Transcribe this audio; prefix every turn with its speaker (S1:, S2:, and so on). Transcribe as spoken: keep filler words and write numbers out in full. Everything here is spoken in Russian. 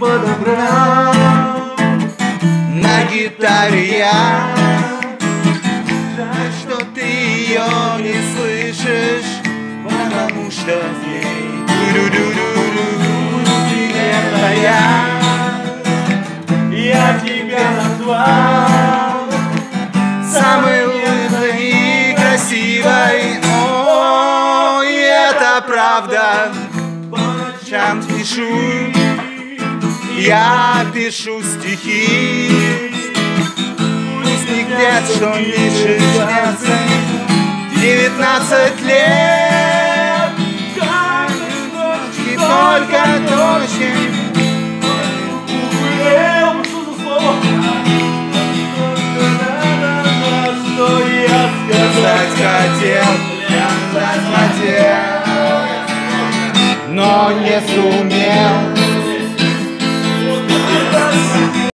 S1: подобрал.
S2: На гитаре я. Жаль, что ты ее не слышишь, потому что в ней это я.
S1: Я тебя назвал
S2: самой умной и красивой. О, и это правда.
S1: по ночам.
S2: Ночам пишу, я пишу стихи. Пусть не где-то, что меньше снятся. Девятнадцать лет, и только точно.
S1: Что я
S2: Сказать хотел, сказать хотел, но не сумел.